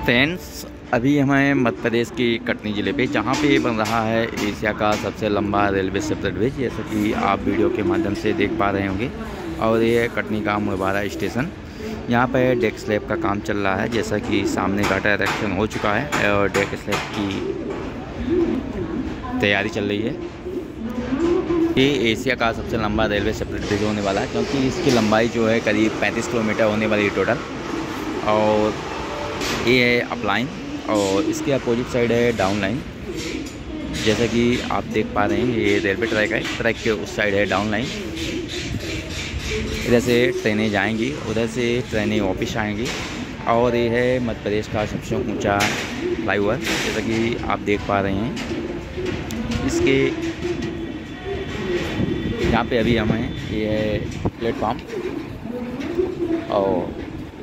Friends, अभी हमें मध्य प्रदेश की कटनी ज़िले पे जहाँ पे बन रहा है एशिया का सबसे लंबा रेलवे सेपरेट ब्रिज, जैसा कि आप वीडियो के माध्यम से देख पा रहे होंगे। और ये कटनी का मुड़वारा स्टेशन, यहाँ पे डेक स्लैब का काम चल रहा है। जैसा कि सामने गाटर इरेक्शन हो चुका है और डेक स्लैब की तैयारी चल रही है। ये एशिया का सबसे लंबा रेलवे सेपरेट ब्रिज होने वाला है, क्योंकि इसकी लंबाई जो है करीब 35 किलोमीटर होने वाली है टोटल। और ये है अप लाइन और इसके अपोजिट साइड है डाउन लाइन। जैसा कि आप देख पा रहे हैं, ये रेलवे ट्रैक है, ट्रैक के उस साइड है डाउन लाइन। इधर से ट्रेनें जाएंगी, उधर से ट्रेनें वापस आएंगी। और ये है मध्य प्रदेश का सबसे ऊंचा फ्लाईओवर, जैसा कि आप देख पा रहे हैं। इसके यहाँ पे अभी हम हैं, ये है प्लेटफॉर्म और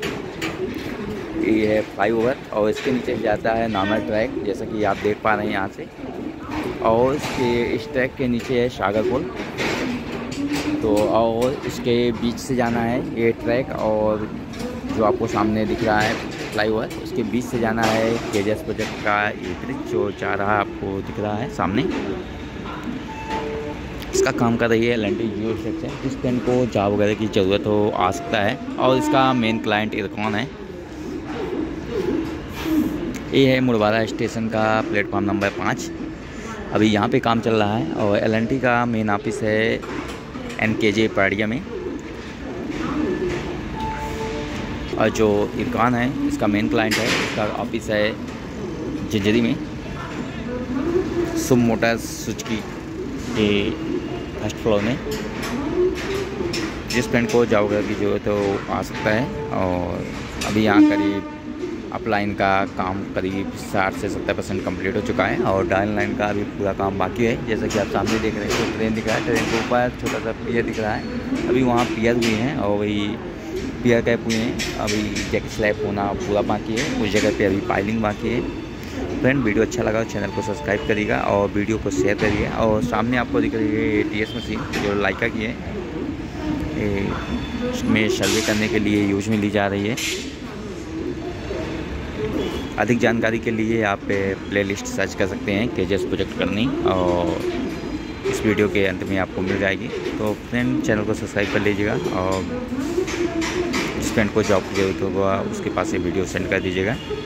ये है फ्लाईओवर। और इसके नीचे जाता है नॉर्मल ट्रैक, जैसा कि आप देख पा रहे हैं यहाँ से। और इस ट्रैक के नीचे है सागरपुल। तो और इसके बीच से जाना है ये ट्रैक, और जो आपको सामने दिख रहा है फ्लाईओवर, उसके बीच से जाना है केजीएस प्रोजेक्ट का ये ब्रिज जो जा रहा है, आपको दिख रहा है सामने। इसका काम कर रही है L&T जियो सेक्शन। जिस ट्रेन को जॉब वगैरह की ज़रूरत हो आ सकता है। और इसका मेन क्लाइंट इरकॉन है। ये है मुड़वारा स्टेशन का प्लेटफॉर्म नंबर 5। अभी यहाँ पे काम चल रहा है। और L&T का मेन ऑफिस है NKJ पाड़िया में। और जो इरकॉन है, इसका मेन क्लाइंट है, इसका ऑफिस है झज्जरी में, शुभ मोटर्स सुजुकी के फर्स्ट फ्लोर में। जिस फ्रेंड को जॉब वगैरह की जरूरत हो आ सकता है। और अभी यहाँ करीब अप लाइन का काम करीब 60 से 70% कम्प्लीट हो चुका है। और डाउन लाइन का अभी पूरा काम बाकी है। जैसा कि आप सामने देख रहे हैं, तो ट्रेन दिख रहा है, ट्रेन के ऊपर छोटा सा पियर दिख रहा है। अभी वहाँ पियर हुए हैं और वही पियर कैप हुए हैं। अभी जैक स्लैब होना पूरा बाकी है, उस जगह पे अभी पाइलिंग बाकी है। फ्रेंड, वीडियो अच्छा लगा तो चैनल को सब्सक्राइब करिएगा और वीडियो को शेयर करिए। और सामने आपको दिख रही है ATS मशीन, जो लाइका की है, इसमें सर्वे करने के लिए यूज में ली जा रही है। अधिक जानकारी के लिए आप प्लेलिस्ट सर्च कर सकते हैं केजीएस प्रोजेक्ट करनी, और इस वीडियो के अंत में आपको मिल जाएगी। तो फ्रेंड, चैनल को सब्सक्राइब कर लीजिएगा और जिस फ्रेंड को जॉब की जरूरत होगा उसके पास ये वीडियो सेंड कर दीजिएगा।